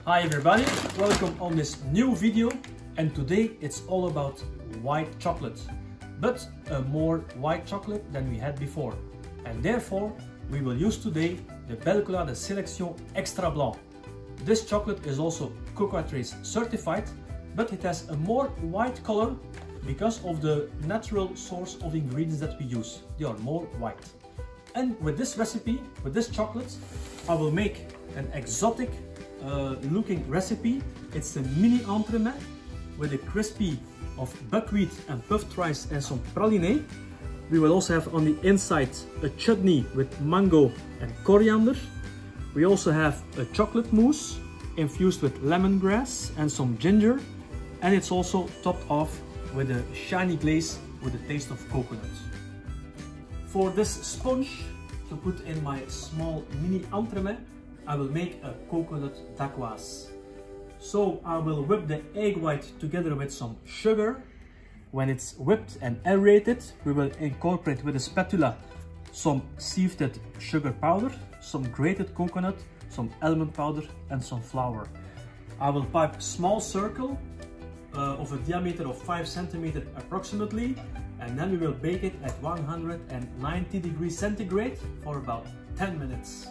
Hi everybody, welcome on this new video, and today it's all about white chocolate, but a more white chocolate than we had before, and therefore we will use today the Belcolade Sélection Extra Blanc. This chocolate is also Cocoa Trace certified, but it has a more white color because of the natural source of ingredients that we use. They are more white. And with this recipe, with this chocolate, I will make an exotic looking recipe. It's a mini entremet with a crispy of buckwheat and puffed rice and some praline. We will also have on the inside a chutney with mango and coriander. We also have a chocolate mousse infused with lemongrass and some ginger, and it's also topped off with a shiny glaze with a taste of coconut. For this sponge to put in my small mini entremet, I will make a coconut dacquoise. So I will whip the egg white together with some sugar. When it's whipped and aerated, we will incorporate with a spatula some sifted sugar powder, some grated coconut, some almond powder and some flour. I will pipe a small circle of a diameter of 5 centimeters approximately, and then we will bake it at 190 degrees centigrade for about 10 minutes.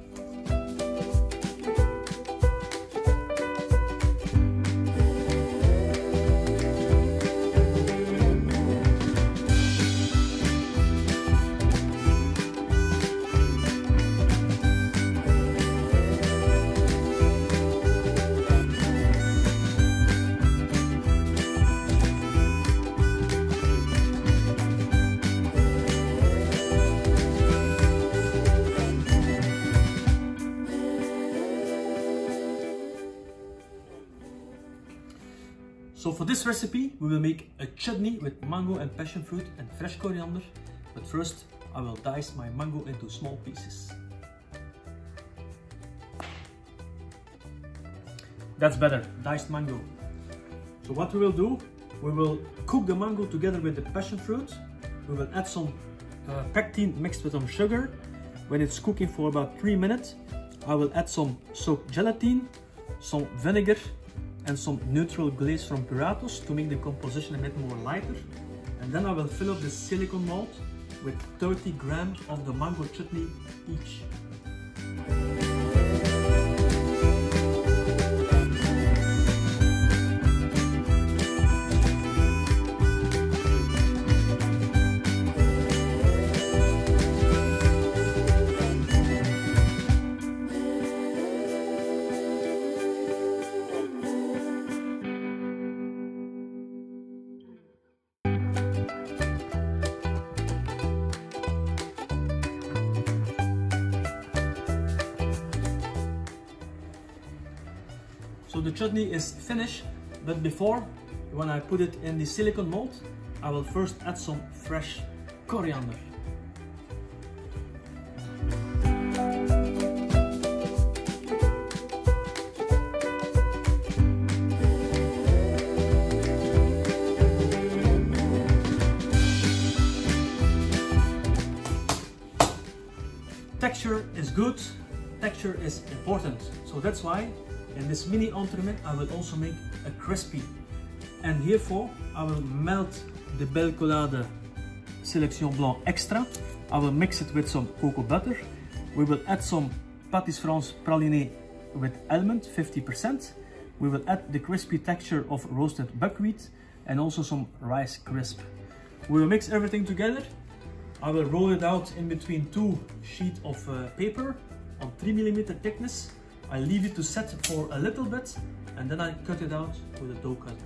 So for this recipe, we will make a chutney with mango and passion fruit and fresh coriander. But first, I will dice my mango into small pieces. That's better, diced mango. So what we will do, we will cook the mango together with the passion fruit. We will add some pectin mixed with some sugar. When it's cooking for about 3 minutes, I will add some soaked gelatin, some vinegar, and some neutral glaze from Puratos to make the composition a bit more lighter. And then I will fill up the silicone mold with 30 grams of the mango chutney each. So the chutney is finished, but before, when I put it in the silicone mold, I will first add some fresh coriander. Texture is good, texture is important, so that's why in this mini entremet I will also make a crispy, and therefore I will melt the Belcolade Sélection Blanc Extra. I will mix it with some cocoa butter. We will add some Pâtisserie France praline with almond 50%. We will add the crispy texture of roasted buckwheat and also some rice crisp. We will mix everything together. I will roll it out in between 2 sheets of paper on 3mm thickness. I leave it to set for a little bit, and then I cut it out with a dough cutter.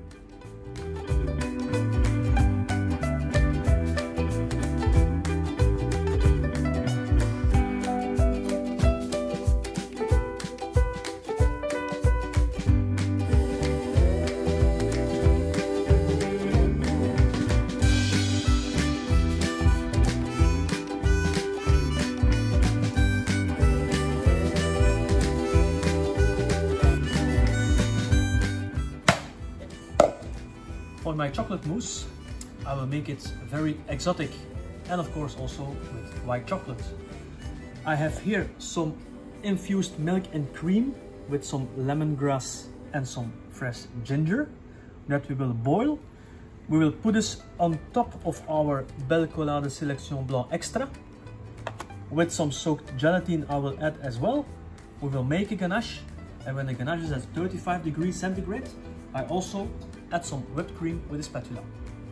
For my chocolate mousse, I will make it very exotic and of course also with white chocolate. I have here some infused milk and cream with some lemongrass and some fresh ginger that we will boil. We will put this on top of our Belcolade Sélection Blanc Extra. With some soaked gelatin I will add as well. We will make a ganache, and when the ganache is at 35 degrees centigrade, I also add some whipped cream with a spatula.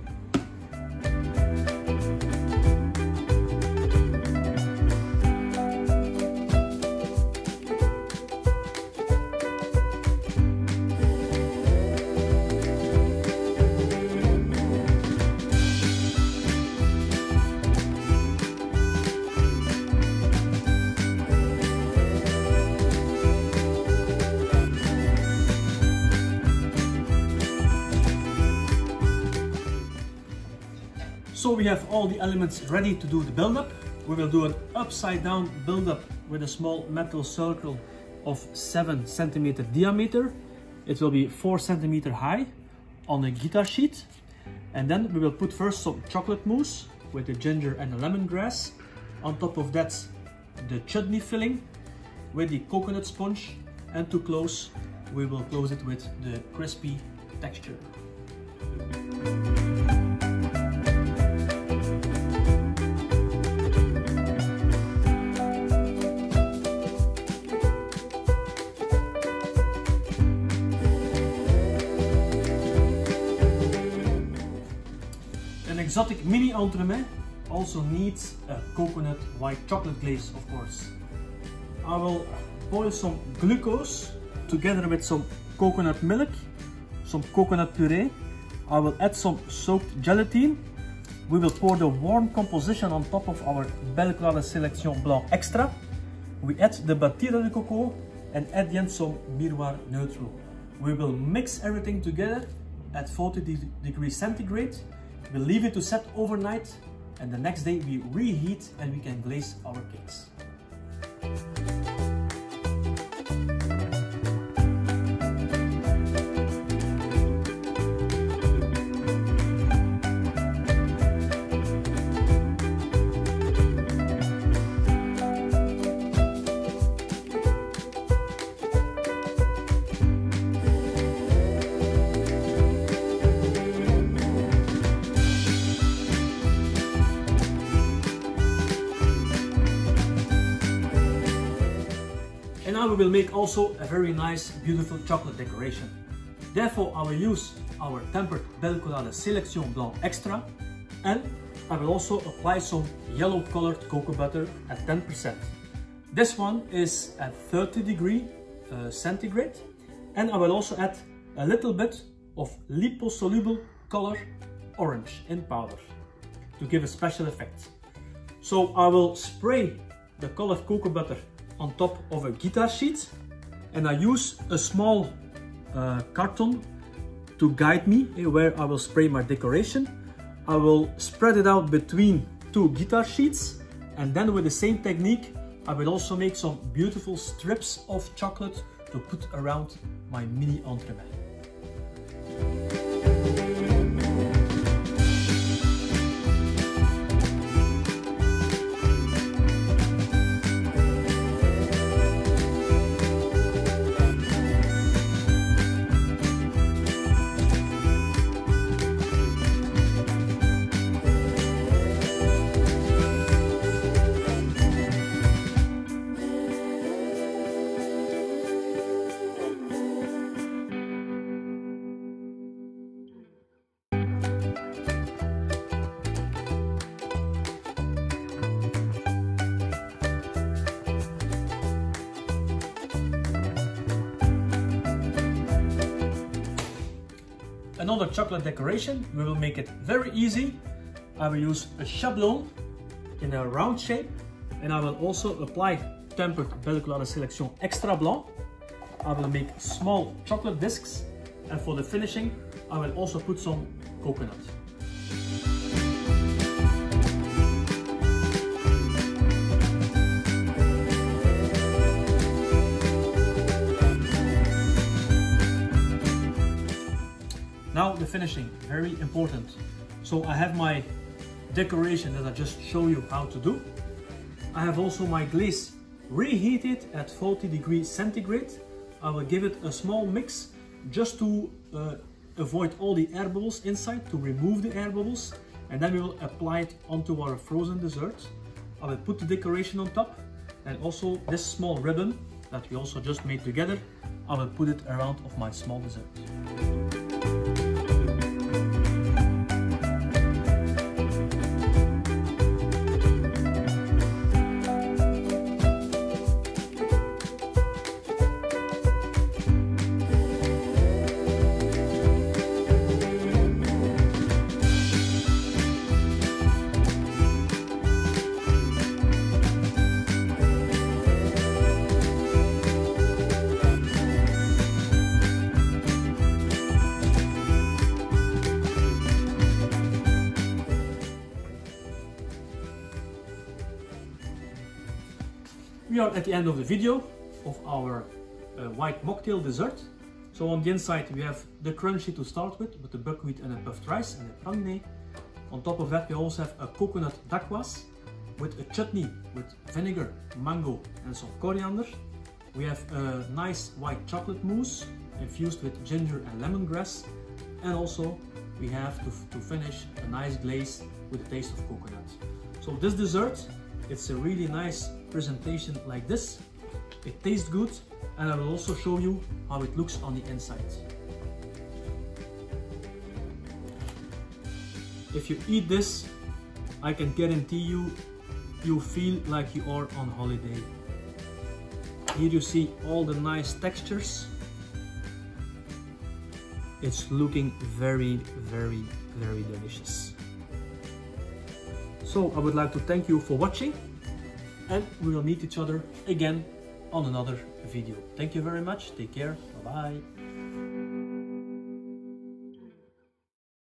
So we have all the elements ready to do the build-up. We will do an upside down build-up with a small metal circle of 7 cm diameter. It will be 4 cm high on a guitar sheet. And then we will put first some chocolate mousse with the ginger and the lemongrass. On top of that, the chutney filling with the coconut sponge. And to close, we will close it with the crispy texture. An exotic mini entremet also needs a coconut white chocolate glaze, of course. I will boil some glucose together with some coconut milk, some coconut puree. I will add some soaked gelatin. We will pour the warm composition on top of our Belcolade Sélection Blanc Extra. We add the batida de coco and at the end some miroir neutral. We will mix everything together at 40 degrees centigrade. We'll leave it to set overnight, and the next day we reheat and we can glaze our cakes. And now we will make also a very nice, beautiful chocolate decoration. Therefore, I will use our tempered Belcolade Sélection Blanc Extra, and I will also apply some yellow colored cocoa butter at 10%. This one is at 30 degrees centigrade, and I will also add a little bit of liposoluble color orange in powder to give a special effect. So I will spray the colored cocoa butter on top of a guitar sheet, and I use a small carton to guide me where I will spray my decoration. I will spread it out between 2 guitar sheets, and then with the same technique I will also make some beautiful strips of chocolate to put around my mini entremet. Another chocolate decoration, we will make it very easy. I will use a chablon in a round shape, and I will also apply tempered Belcolade Sélection Extra Blanc. I will make small chocolate discs, and for the finishing I will also put some coconut. Now the finishing, very important. So I have my decoration that I just show you how to do. I have also my glaze reheated at 40 degrees centigrade. I will give it a small mix just to avoid all the air bubbles inside, to remove the air bubbles, and then we will apply it onto our frozen dessert. I will put the decoration on top, and also this small ribbon that we also just made together, I will put it around of my small dessert. We are at the end of the video of our white mocktail dessert. So on the inside we have the crunchy to start with the buckwheat and the puffed rice and the praliné. On top of that we also have a coconut dagwas with a chutney with vinegar, mango and some coriander. We have a nice white chocolate mousse infused with ginger and lemongrass, and also we have to finish a nice glaze with a taste of coconut. So this dessert, it's a really nice presentation like this. It tastes good, and I will also show you how it looks on the inside. If you eat this, I can guarantee you feel like you are on holiday. Here you see all the nice textures. It's looking very, very, very delicious. So I would like to thank you for watching, and we will meet each other again on another video. Thank you very much. Take care. Bye bye.